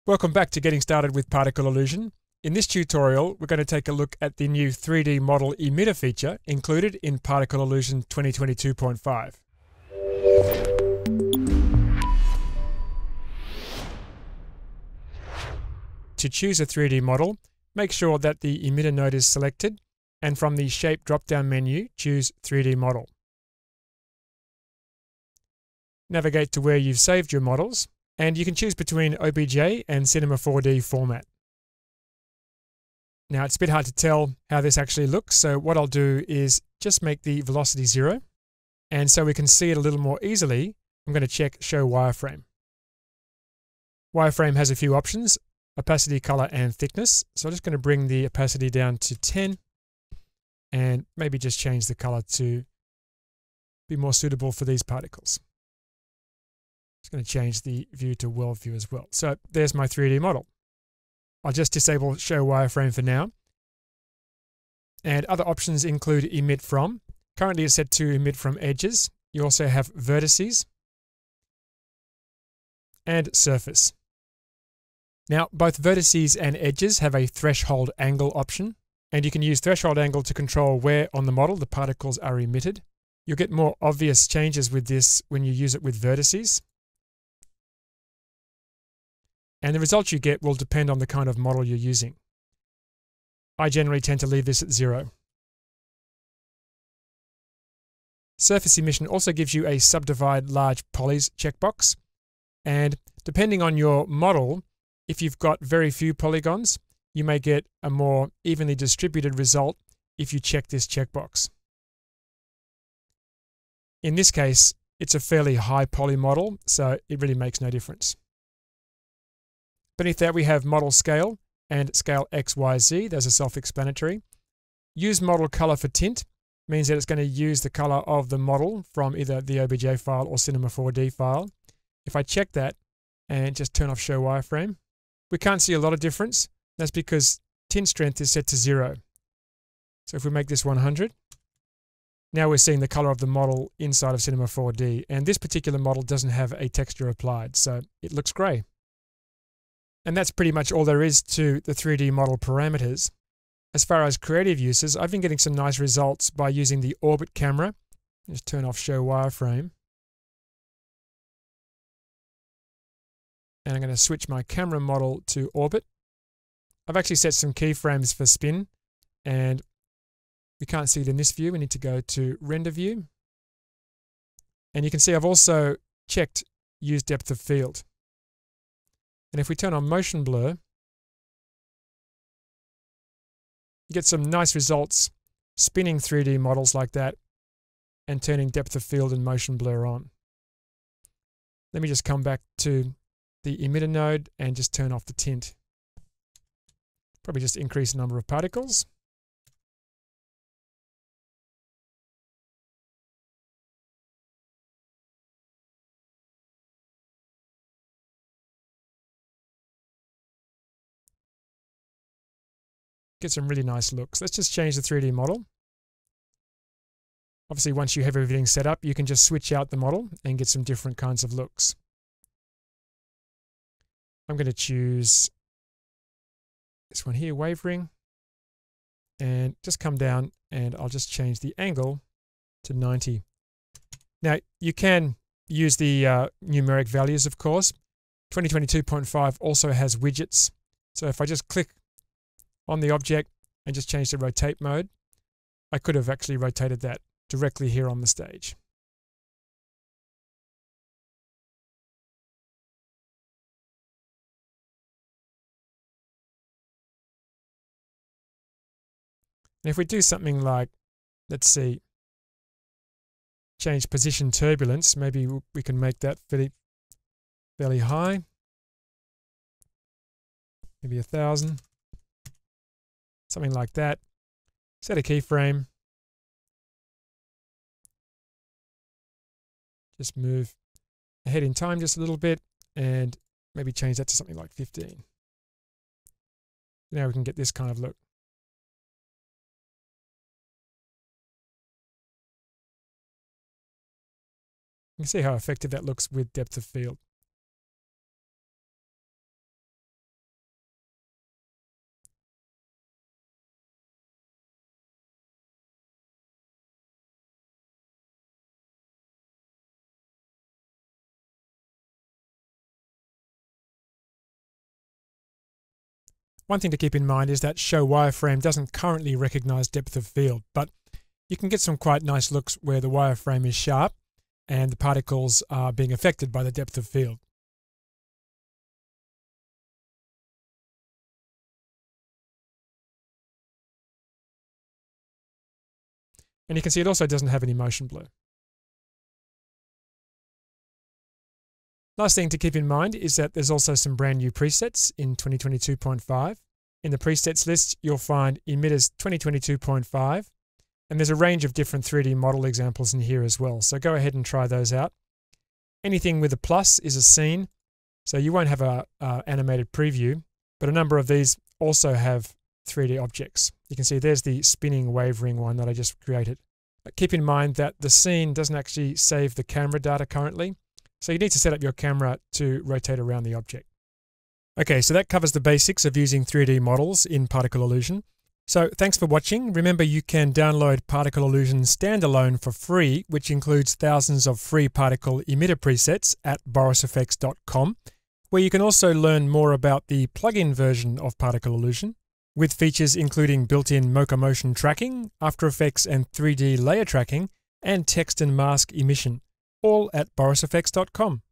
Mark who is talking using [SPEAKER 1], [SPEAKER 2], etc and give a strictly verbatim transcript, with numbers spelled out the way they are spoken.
[SPEAKER 1] Welcome back to Getting Started with Particle Illusion. In this tutorial, we're going to take a look at the new three D model emitter feature included in Particle Illusion twenty twenty-two point five. To choose a three D model, make sure that the emitter node is selected, and from the Shape drop-down menu, choose three D Model. Navigate to where you've saved your models, and you can choose between O B J and Cinema four D format. Now it's a bit hard to tell how this actually looks, so what I'll do is just make the velocity zero, and so we can see it a little more easily, I'm going to check Show Wireframe. Wireframe has a few options: opacity, color, and thickness. So I'm just going to bring the opacity down to ten, and maybe just change the color to be more suitable for these particles. Just going to change the view to world view as well. So there's my three D model. I'll just disable Show Wireframe for now. And other options include Emit From. Currently it's set to emit from edges. You also have Vertices and Surface. Now both Vertices and edges have a Threshold Angle option, and you can use Threshold Angle to control where on the model the particles are emitted. You'll get more obvious changes with this when you use it with Vertices. And the results you get will depend on the kind of model you're using. I generally tend to leave this at zero. Surface Emission also gives you a Subdivide Large Polys checkbox. And depending on your model, if you've got very few polygons, you may get a more evenly distributed result if you check this checkbox. In this case, it's a fairly high poly model, so it really makes no difference. Beneath that we have Model Scale and Scale X Y Z. Those are self-explanatory. Use Model Color for Tint means that it's going to use the color of the model from either the O B J file or Cinema four D file. If I check that and just turn off Show Wireframe, we can't see a lot of difference. That's because tint strength is set to zero. So if we make this one hundred, now we're seeing the color of the model inside of Cinema four D. And this particular model doesn't have a texture applied, so it looks gray. And that's pretty much all there is to the three D model parameters. As far as creative uses, I've been getting some nice results by using the Orbit camera. Just turn off Show Wireframe. And I'm going to switch my camera model to Orbit. I've actually set some keyframes for spin, and we can't see it in this view. We need to go to Render View. And you can see I've also checked Use Depth of Field. And if we turn on Motion Blur, you get some nice results spinning three D models like that and turning depth of field and motion blur on. Let me just come back to the emitter node and just turn off the tint. Probably just increase the number of particles. Get some really nice looks. Let's just change the three D model. Obviously, once you have everything set up, you can just switch out the model and get some different kinds of looks. I'm going to choose this one here, Wavering, and just come down and I'll just change the angle to ninety. Now, you can use the uh, numeric values, of course. twenty twenty-two point five also has widgets. So if I just click on the object and just change the rotate mode, I could have actually rotated that directly here on the stage. And if we do something like, let's see, change position turbulence, maybe we can make that fairly, fairly high, maybe a thousand. Something like that. Set a keyframe. Just move ahead in time just a little bit and maybe change that to something like fifteen. Now we can get this kind of look. You can see how effective that looks with depth of field. One thing to keep in mind is that Show Wireframe doesn't currently recognize depth of field, but you can get some quite nice looks where the wireframe is sharp and the particles are being affected by the depth of field. And you can see it also doesn't have any motion blur. Last thing to keep in mind is that there's also some brand new presets in twenty twenty-two point five. In the presets list, you'll find Emitters twenty twenty-two point five, and there's a range of different three D model examples in here as well. So go ahead and try those out. Anything with a plus is a scene, so you won't have a, a animated preview, but a number of these also have three D objects. You can see there's the spinning wave ring one that I just created. But keep in mind that the scene doesn't actually save the camera data currently, so you need to set up your camera to rotate around the object. Okay, so that covers the basics of using three D models in Particle Illusion. So thanks for watching. Remember, you can download Particle Illusion standalone for free, which includes thousands of free particle emitter presets at boris effects dot com, where you can also learn more about the plugin version of Particle Illusion, with features including built-in Mocha motion tracking, After Effects and three D layer tracking, and text and mask emission, all at boris effects dot com.